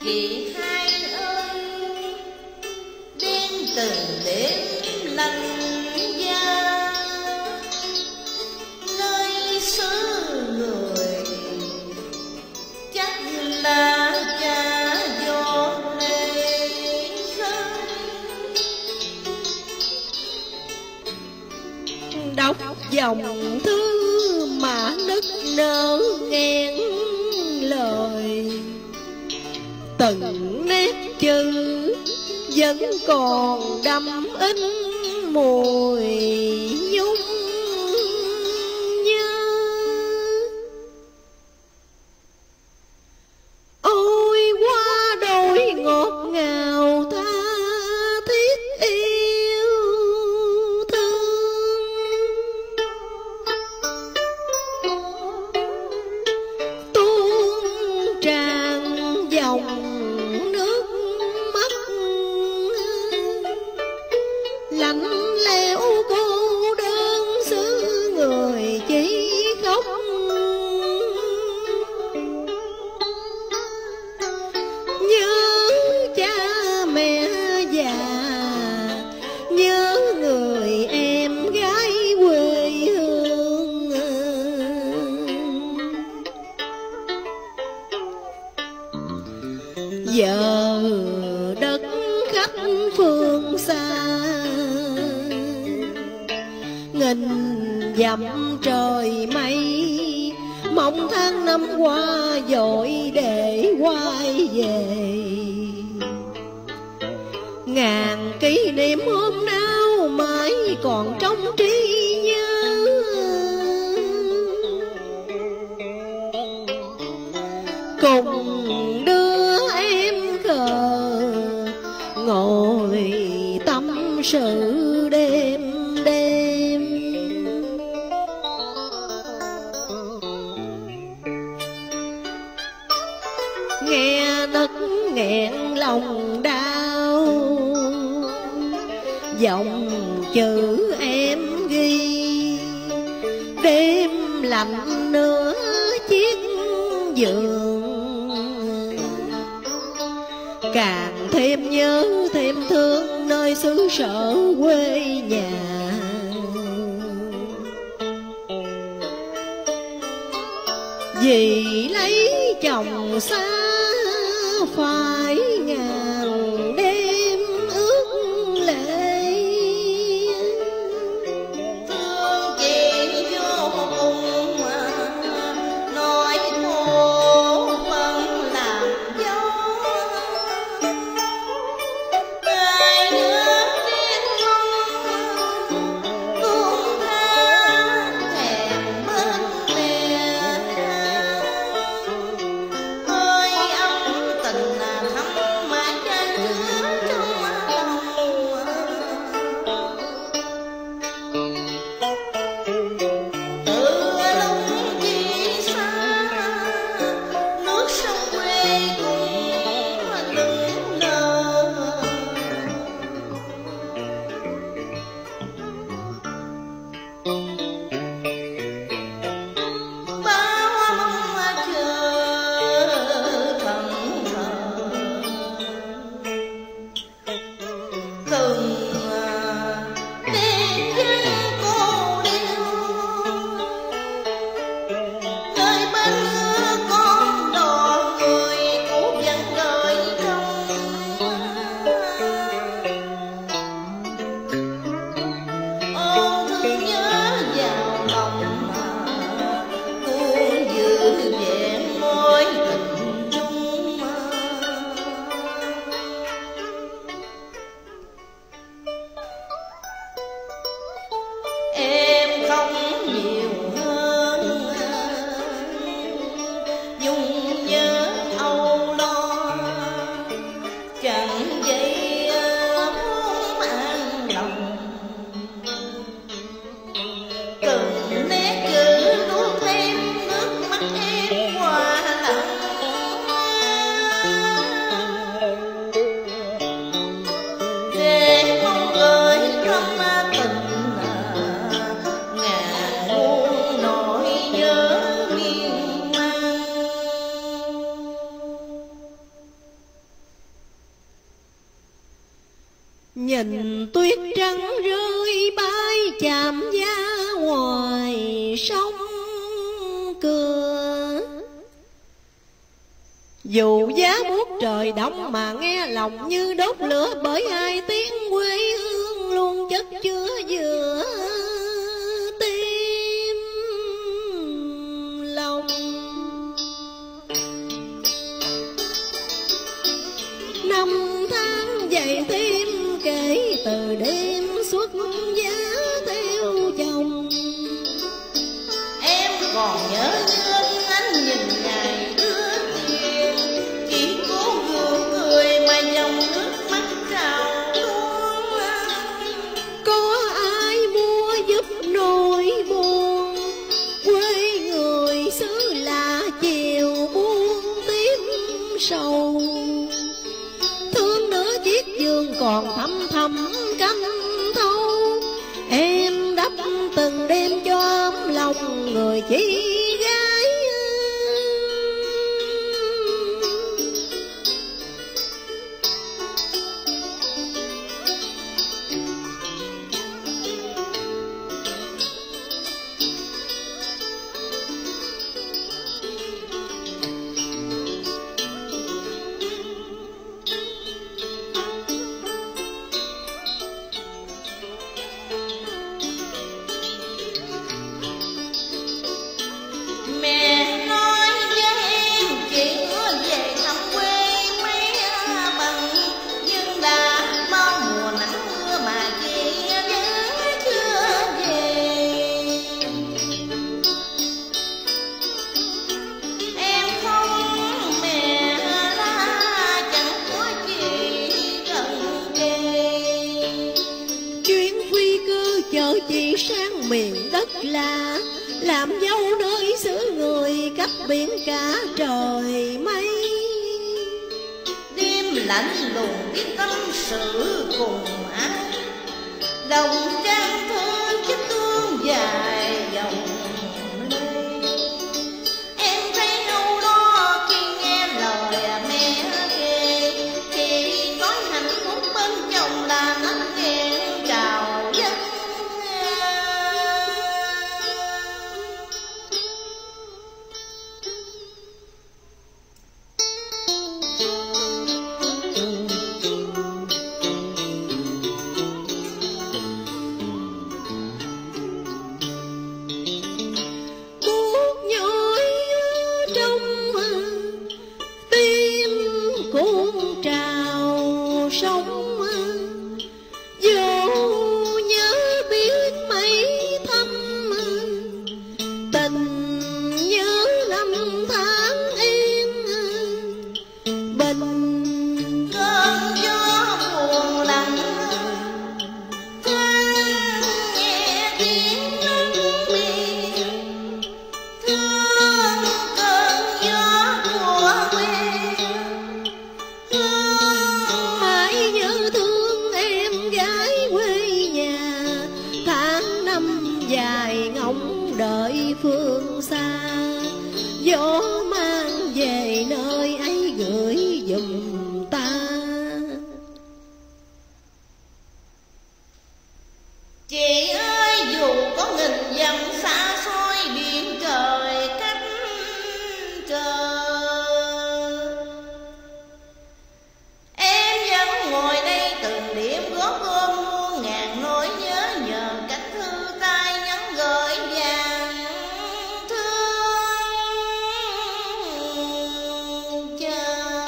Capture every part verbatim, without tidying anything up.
Chị hai ơi, đêm từng đêm lạnh giá, nơi xứ người chắc là cha gió lệ rơi. Đọc dòng thư mà nức nở ngàn lời, từng nét chữ vẫn còn đậm in mùi nhung nhớ. Ôi qua đôi ngọt ngào tha thiết yêu thương, tuôn tràn dòng nước mắt lạnh lẽo cô đơn xứ người chỉ khóc. Nhớ cha mẹ già, nhớ người em gái quê hương. Giờ đất khách phương xa, nghìn dặm trời mây, mong tháng năm qua dội để quay về. Ngàn kỷ niệm hôm nào mãi còn trong trí nhớ, cùng đưa em khờ ngồi tâm sự đêm đêm. Nghe nấc nghẹn lòng đau, dòng chữ em ghi đêm lạnh nửa chiếc giường, càng thêm nhớ thêm thương nơi xứ sở quê nhà. Vì lấy chồng xa phải ngàn đêm ước lệ, Thương chị vô cùng nói khổ vẫn làm gió. Hai đứa biết không cũng tha thèm bên mẹ, hơi ấm tình nào nhìn tuyết trắng rơi bay chạm giá ngoài sông cửa. Dù giá buốt trời đông mà nghe lòng như đốt lửa, bởi hai tiếng quê hương luôn chất chứa giữa tim lòng. Năm tháng dậy thêm kể từ đêm xuất giá theo chồng. Em còn nhớ thương anh nhìn ngày đưa tiền, chỉ cố gượng cười mà dòng nước mắt trào tuôn. Có ai mua giúp nỗi buồn, quê người xứ lạ chiều buông tím sầu. Thương nửa chiếc giường còn thăm thầm canh thâu, em đắp từng đêm cho ấm lòng người chị gái. Mẹ nói với em chỉ hứa về thăm quê mấy bằng, nhưng đã bao mùa nắng mưa mà chị vẫn chưa về. Em không mẹ la chẳng có chị gần kề. Chuyến quy cư chở chị sang miền đất lạ, làm dâu nơi xứ người cách biển cả trời mây. Đêm lạnh lùng biết tâm sự cùng ai, đồng trang thơ chiếc tương dài dòng lê. Em thấy đâu đó khi nghe lời mẹ kể, chị nói hạnh phúc bên chồng là nắng đèn trào dân. Buốt nhói trong tim cuốn trào sóng, vô nhớ biết mấy thăm tình nhớ năm tháng yên bình. Cơn gió buồn lặng thương nhẹ tiếng nắng miền, thương cơn gió của quê hương. Mãi nhớ thương em gái quê nhà, tháng năm dài ngóng đợi phương xa. Gió mang về nơi ấy gửi giùm ta. Chị ơi dù có nghìn dặm xa xôi biển trời cách trở, em vẫn ngồi đây từng điểm góp gom muôn ngàn nỗi nhớ, nhờ cách thư tay nhắn gửi vàng thương chờ.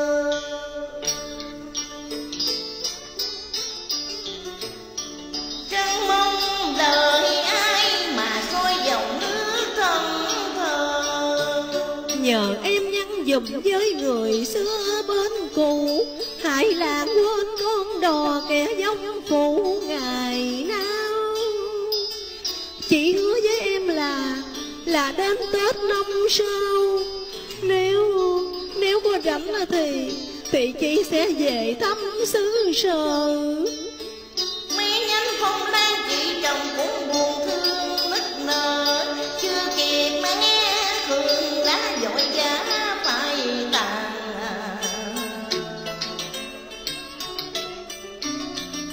Chẳng mong đời ai mà soi dòng nước thân thờ. Nhờ em nhắn giùm với người xưa bên cũ, hãy lãng quên con đò kẻ giống phụ ngày nào. Chị hứa với em là là đến Tết năm sau, nếu nếu có rảnh thì thì chị sẽ về thăm xứ sở. Mấy nhánh phong lan chị chồng cũng buồn thương nức nở, chưa kịp mà nghe thường đã vội vã phải tàn.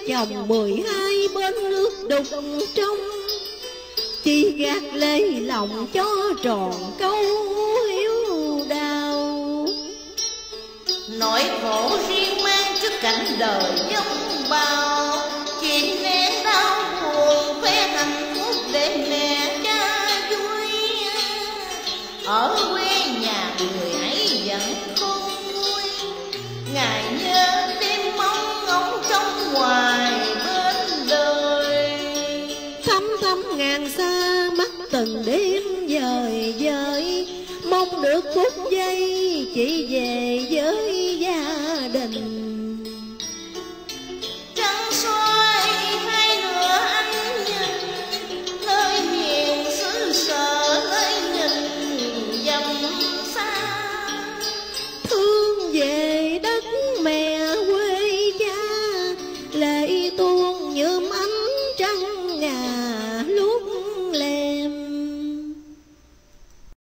chồng mười hai bên nước đục trong, chỉ gạt lê lòng cho tròn câu hiếu đau. Nỗi khổ riêng mang trước cảnh đời dông bào, chị nén đau buồn khoe hạnh phúc để mẹ cha vui. Ở quê nhà người ấy vẫn không vui, ngày nhớ đêm mong ngóng trong ngoài bên đời. Thăm thăm ngàn xa mắt từng đêm dời dời, mong được phút giây chỉ về với gia đình.